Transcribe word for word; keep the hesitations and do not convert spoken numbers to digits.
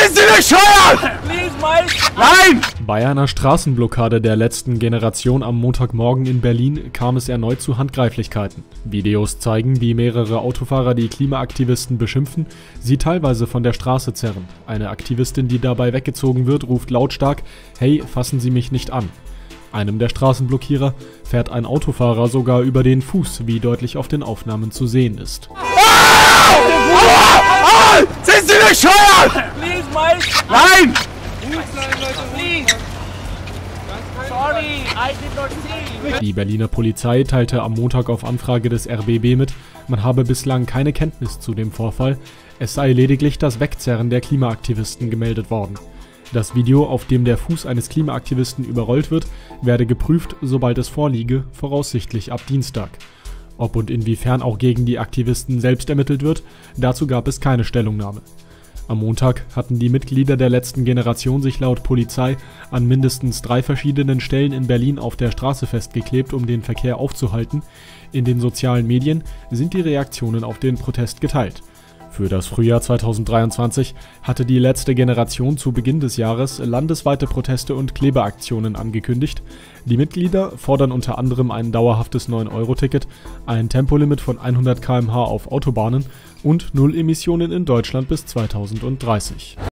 Sind Sie bescheuert? Nein! Bei einer Straßenblockade der letzten Generation am Montagmorgen in Berlin kam es erneut zu Handgreiflichkeiten. Videos zeigen, wie mehrere Autofahrer die Klimaaktivisten beschimpfen, sie teilweise von der Straße zerren. Eine Aktivistin, die dabei weggezogen wird, ruft lautstark: „Hey, fassen Sie mich nicht an!" Einem der Straßenblockierer fährt ein Autofahrer sogar über den Fuß, wie deutlich auf den Aufnahmen zu sehen ist. Ah! Ah! Sind Sie bescheuert? Nein! Die Berliner Polizei teilte am Montag auf Anfrage des R B B mit, man habe bislang keine Kenntnis zu dem Vorfall, es sei lediglich das Wegzerren der Klimaaktivisten gemeldet worden. Das Video, auf dem der Fuß eines Klimaaktivisten überrollt wird, werde geprüft, sobald es vorliege, voraussichtlich ab Dienstag. Ob und inwiefern auch gegen die Aktivisten selbst ermittelt wird, dazu gab es keine Stellungnahme. Am Montag hatten die Mitglieder der letzten Generation sich laut Polizei an mindestens drei verschiedenen Stellen in Berlin auf der Straße festgeklebt, um den Verkehr aufzuhalten. In den sozialen Medien sind die Reaktionen auf den Protest geteilt. Für das Frühjahr zweitausenddreiundzwanzig hatte die letzte Generation zu Beginn des Jahres landesweite Proteste und Klebeaktionen angekündigt. Die Mitglieder fordern unter anderem ein dauerhaftes neun Euro Ticket, ein Tempolimit von hundert Kilometer pro Stunde auf Autobahnen und Null Emissionen in Deutschland bis zweitausenddreißig.